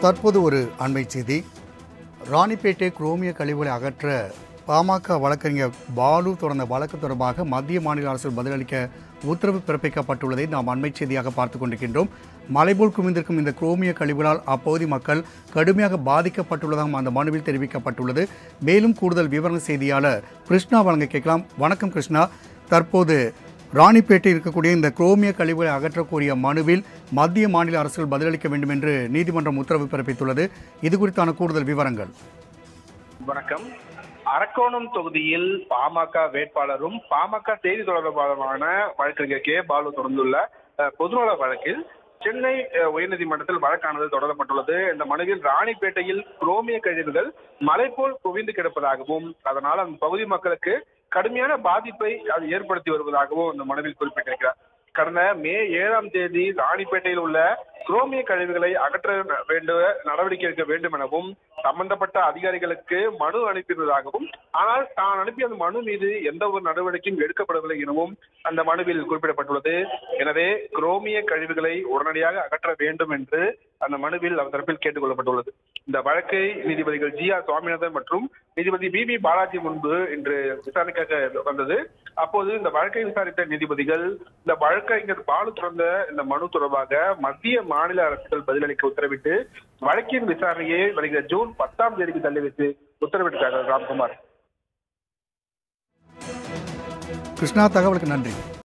தற்போது ஒரு அண்மை செய்தி. ராணிப்பேட்டை குரோமிய கழிவுகளை அகற்ற பாமக வழக்கறிஞர் பாலு தொடர்ந்த வழக்கு தொடர்பாக மத்திய மாநில அரசு பதிலளிக்க உத்தரவு பிறப்பிக்கப்பட்டுள்ளதை நாம் அண்மை செய்தியாக பார்த்துக் கொண்டிருக்கின்றோம். மலைபோல் குவிந்திருக்கும் இந்த குரோமிய கழிவுகளால் அப்பகுதி மக்கள் கடுமையாக பாதிக்கப்பட்டுள்ளதாகவும் அந்த மனுவில் தெரிவிக்கப்பட்டுள்ளது. மேலும் கூடுதல் விவரண செய்தியாளர் கிருஷ்ணா வழங்க கேட்கலாம். வணக்கம் கிருஷ்ணா. தற்போது ராணிப்பேட்டை இருக்கக்கூடிய இந்த குரோமிய கழிவுகளை அகற்றக்கூடிய மனுவில் மத்திய மாநில அரசுகள் பதிலளிக்க வேண்டும் என்று நீதிமன்றம் உத்தரவு பிறப்பித்துள்ளது. இது குறித்தான கூடுதல் விவரங்கள். வணக்கம். அரக்கோணம் தொகுதியில் பாமக வேட்பாளரும் பாமக செய்தி தொடர்பாளருமான வழக்கறிஞர் கே பாலு தொடர்ந்துள்ள பொதுநல வழக்கில் சென்னை உயர்நீதிமன்றத்தில் வழக்கானது தொடரப்பட்டுள்ளது. இந்த மனுவில் ராணிப்பேட்டையில் குரோமிய கழிவுகள் மலை போல் குவிந்து கிடப்பதாகவும் அதனால் அந்த பகுதி மக்களுக்கு கடுமையான பாதிப்பை அது ஏற்படுத்தி வருவதாகவும் இந்த மனுவில் குறிப்பிட்டிருக்கிறார். கடந்த மே 7ஆம் தேதி ராணிப்பேட்டையில் உள்ள குரோமிய கழிவுகளை அகற்ற நடவடிக்கை எடுக்க வேண்டும் எனவும் சம்பந்தப்பட்ட அதிகாரிகளுக்கு மனு அனுப்பியிருந்ததாகவும், ஆனால் தான் அனுப்பிய அந்த மனு மீது எந்த ஒரு நடவடிக்கையும் எடுக்கப்படவில்லை எனவும் அந்த மனுவில் குறிப்பிடப்பட்டுள்ளது. எனவே குரோமிய கழிவுகளை உடனடியாக அகற்ற வேண்டும் என்று அந்த மனுவில் அவர் தரப்பில் கேட்டுக் கொள்ளப்பட்டுள்ளது. இந்த வழக்கை நீதிபதிகள் GR சுவாமிநாதன் மற்றும் நீதிபதி BB பாலாஜி முன்பு இன்று விசாரணைக்காக வந்தது. அப்போது இந்த வழக்கை விசாரித்த நீதிபதிகள் இந்த வழக்கறிஞர் பாலு தொடர்ந்த இந்த மனு தொடர்பாக மத்திய மாநில அரசுகள் பதிலளிக்க உத்தரவிட்டு வழக்கின் விசாரணையை வருகிற ஜூன் 10ஆம் தேதிக்கு தள்ளி வைத்து உத்தரவிட்டார்கள். ராம்குமார். கிருஷ்ணா, தகவலுக்கு நன்றி.